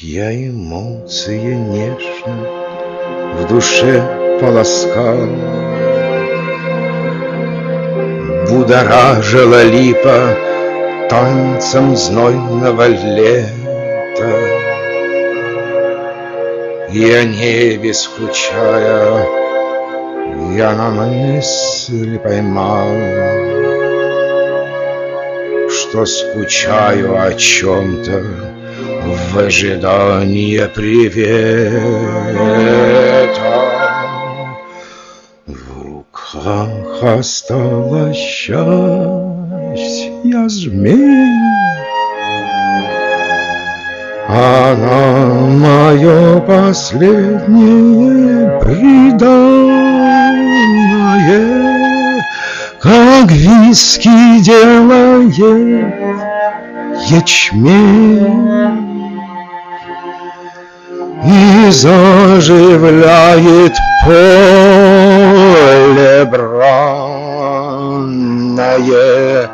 Я эмоции нежно в душе полоскал, будоражила липа танцем знойного лета. И о небе скучая, я на мысли поймал, что скучаю о чем-то в ожидании привета. В руках осталось счастье жмен, она мое последнее преданное, как виски делает ячмень и заживляет поле бранное.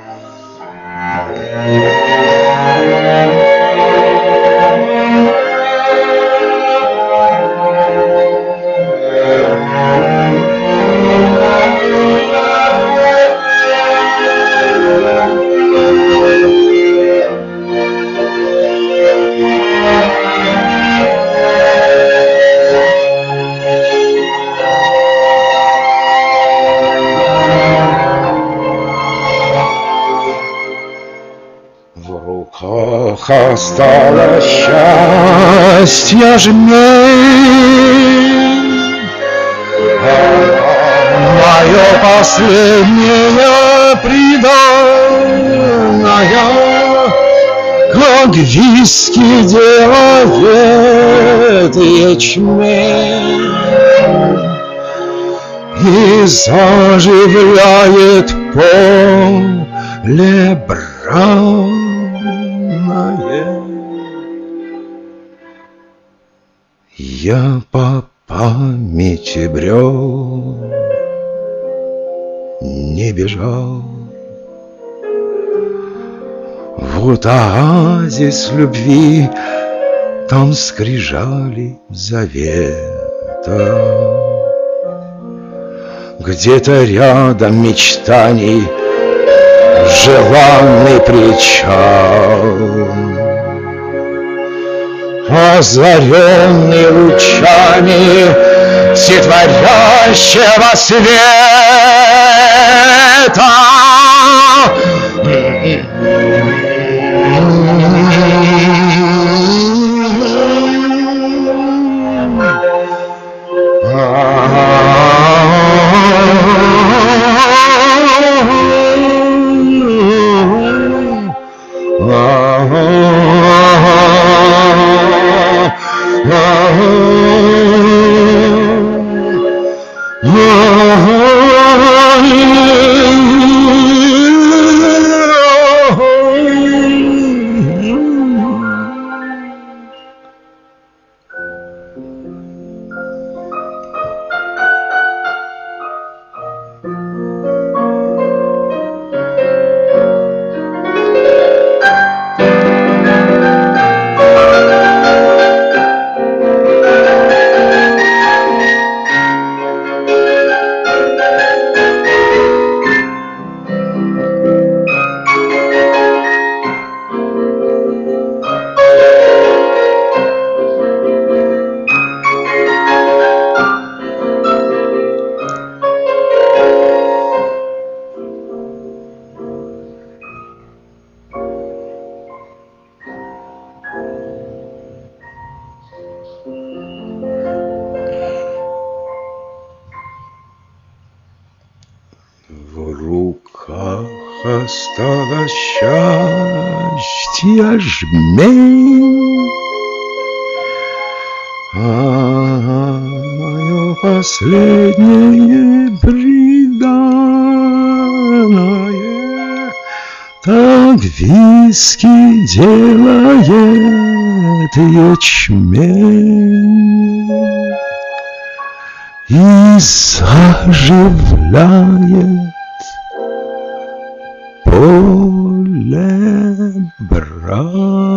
Осталось счастье жмен, мое последнее преданное, как виски делает ячмень и заживляет поле бранное. Я по памяти брел, не бежал, вот оазис любви, там скрижали завета. Где-то рядом мечтаний желанный причал, озаренный лучами всетворящего света. Осталось счастье жмен, мое последнее преданное, так виски делает ячмень и заживляет поле бранное.